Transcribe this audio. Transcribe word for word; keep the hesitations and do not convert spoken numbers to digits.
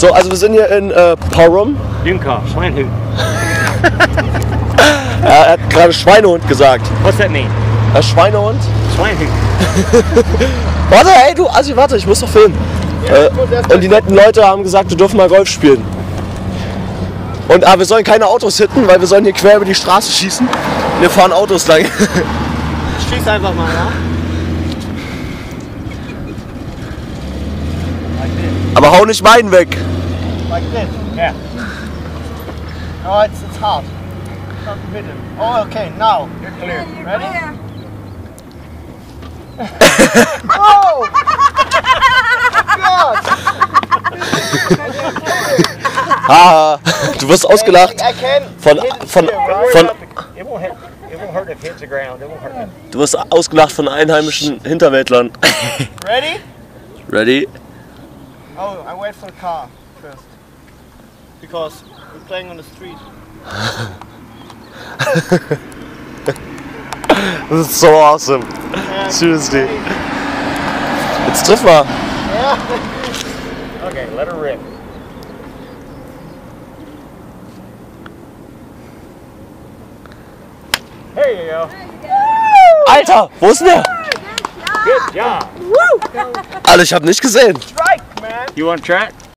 So, also wir sind hier in äh, Parum. Junker, Schweinhund. Er hat gerade Schweinehund gesagt. What's that mean? Äh, Schweinehund? Schweinhund. Warte, ey, du, Assi, warte, ich muss doch filmen. Äh, und die netten Leute haben gesagt, wir dürfen mal Golf spielen. Und ah, wir sollen keine Autos hitten, weil wir sollen hier quer über die Straße schießen. Wir fahren Autos lang. Schieß einfach mal, ja? Aber hau nicht meinen weg. Like this? Yeah. Oh, it's, it's hard. It's not forbidden. Oh, okay, now. You're clear. Ready? Oh! God! Ah, du wirst ausgelacht. I can Von, von, von, It won't hit. It won't hurt if it hits the ground. It won't hurt. du wirst ausgelacht von einheimischen Hinterwäldlern. Ready? Ready? Oh, I wait for the car first. Because we're playing on the street. Das ist so awesome. Yeah, Seriously. Jetzt triff mal. Yeah. Okay, let her rip. There you go. Alter, wo ist denn der? Good job. Alter, ich hab nicht gesehen. Strike, man. You want to try it?